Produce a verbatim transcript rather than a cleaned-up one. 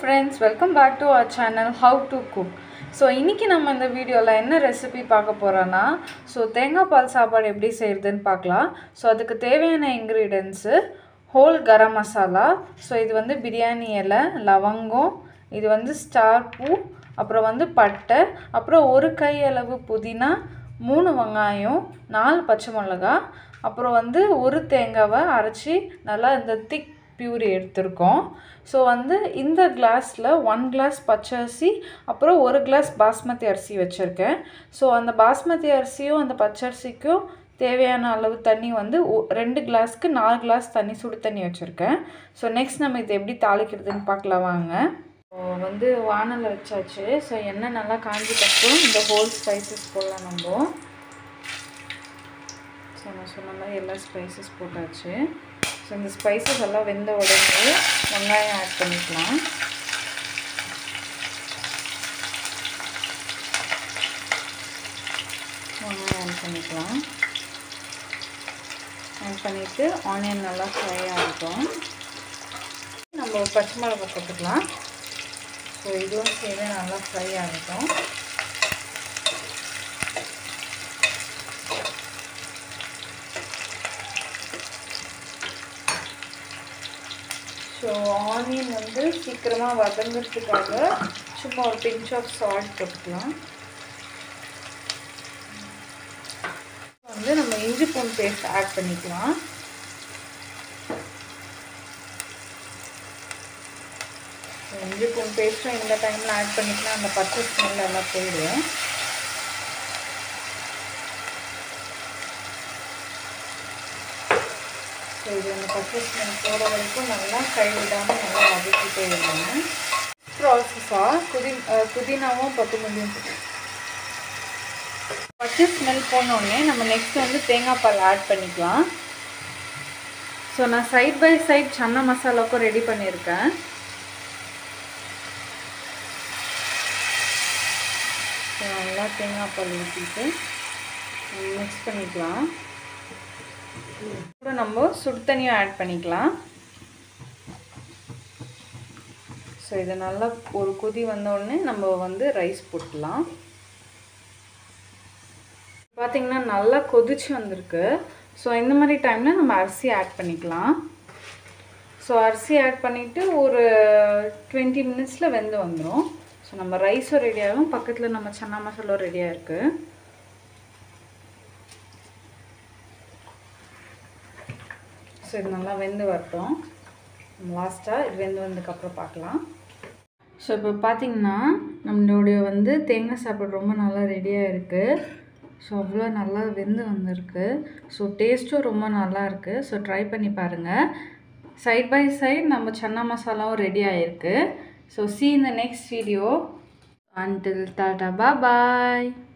friends, welcome back to our channel How to Cook. So இன்னைக்கு நம்ம இந்த வீடியோல என்ன ரெசிபி பார்க்க போறோம்னா சோ தேங்காய் பால் சாப்பாடு எப்படி செய்யறதுன்னு பார்க்கலாம். சோ அதுக்கு தேவையான ingredients whole garam masala. So இது வந்து பிரியாணி இலை, லவங்கம், இது வந்து ஸ்டார் பூ, அப்புறம் வந்து பட்டை, அப்புறம் ஒரு கை அளவு புதினா, மூணு வெங்காயம், நாலு பச்சை மிளகாய், அப்புறம் வந்து ஒரு தேங்காவை அரைச்சி நல்லா இந்த திக் பியூரி எடுத்துருக்கோம். ஸோ வந்து இந்த கிளாஸில் ஒன் கிளாஸ் பச்சை அரிசி, அப்புறம் ஒரு கிளாஸ் பாஸ்மதி அரிசி வச்சுருக்கேன். ஸோ அந்த பாஸ்மதி அரிசியும் அந்த பச்சை அரிசிக்கும் தேவையான அளவு தண்ணி வந்து ரெண்டு கிளாஸ்க்கு நாலு கிளாஸ் தண்ணி சுடு தண்ணி வச்சுருக்கேன். ஸோ நெக்ஸ்ட் நம்ம இதை எப்படி தாளிக்கிறதுன்னு பார்க்கலாம் வாங்க. ஸோ வந்து வானல் வச்சாச்சு. ஸோ எண்ணெய் நல்லா காஞ்சிக்கப்புறம் இந்த ஹோல் ஸ்பைசஸ் போடலாம் நம்ம. ஸோ நான் சொன்ன மாதிரி எல்லா ஸ்பைசஸ் போட்டாச்சு. ஸோ இந்த ஸ்பைசஸ் எல்லாம் வெந்த உடனே வெங்காயம் ஆட் பண்ணிக்கலாம். வெங்காயம் ஆட் பண்ணிக்கலாம். ஆட் பண்ணிவிட்டு ஆனியன் நல்லா ஃப்ரை ஆகிட்டோம். நம்ம பச்சை மிளகாய் போட்டுக்கலாம். ஸோ இதுவும் சேர்ந்து நல்லா ஃப்ரை ஆகிட்டோம். ஸோ ஆனியன் வந்து சீக்கிரமாக வதங்கிறதுக்காக சும்மா ஒரு பிஞ்ச் ஆஃப் சால்ட் போட்டுக்கலாம். வந்து நம்ம இஞ்சி பூண்டு பேஸ்ட் ஆட் பண்ணிக்கலாம். இஞ்சி பூண்டு பேஸ்ட்டும் இந்த டைமில் ஆட் பண்ணிக்கலாம். அந்த பச்சை ஸ்மெல் எல்லாம் போயிடும். ஸோ இது அந்த பச்சை ஸ்மெல் போகிற வரைக்கும் நல்லா கைவிடாமல் நல்லா வதக்கிட்டே இருக்கணும். ப்ராசஸாக புதி புதினாவும் கொத்தமல்லியும் பச்சை ஸ்மெல் போனோடனே நம்ம நெக்ஸ்ட் வந்து தேங்காய் பால் ஆட் பண்ணிக்கலாம். ஸோ நான் சைட் பை சைட் சன்னா மசாலாவுக்கும் ரெடி பண்ணியிருக்கேன். ஸோ நல்லா தேங்காய் பால் ஊற்றிட்டு மிக்ஸ் பண்ணிக்கலாம். கூட நம்ம சுடு தண்ணியும் ஆட் பண்ணிக்கலாம். ஸோ இதை நல்லா ஒரு கொதி வந்தோடனே நம்ம வந்து ரைஸ் போட்டுக்கலாம். பார்த்திங்கன்னா நல்லா கொதிச்சு வந்திருக்கு. ஸோ இந்த மாதிரி டைமில் நம்ம அரிசி ஆட் பண்ணிக்கலாம். ஸோ அரிசி ஆட் பண்ணிவிட்டு ஒரு டுவெண்ட்டி மினிட்ஸில் வெந்து வந்துடும். ஸோ நம்ம ரைஸும் ரெடியாகும், பக்கத்தில் நம்ம சன்னா மசாலா ரெடியாக இருக்குது. ஸோ இது நல்லா வெந்து வரட்டும். லாஸ்ட்டாக இது வெந்து வந்ததுக்கப்புறம் பார்க்கலாம். ஸோ இப்போ பார்த்திங்கன்னா நம்மளுடைய வந்து தேங்காய் சாப்பாடு ரொம்ப நல்லா ரெடியாக இருக்குது. ஸோ அவ்வளோ நல்லா வெந்து வந்திருக்கு. ஸோ டேஸ்ட்டும் ரொம்ப நல்லா இருக்குது. ஸோ ட்ரை பண்ணி பாருங்கள். சைட் பை சைட் நம்ம சன்னா மசாலாவும் ரெடி ஆகிருக்கு. So see in the next video. Until tata, bye bye.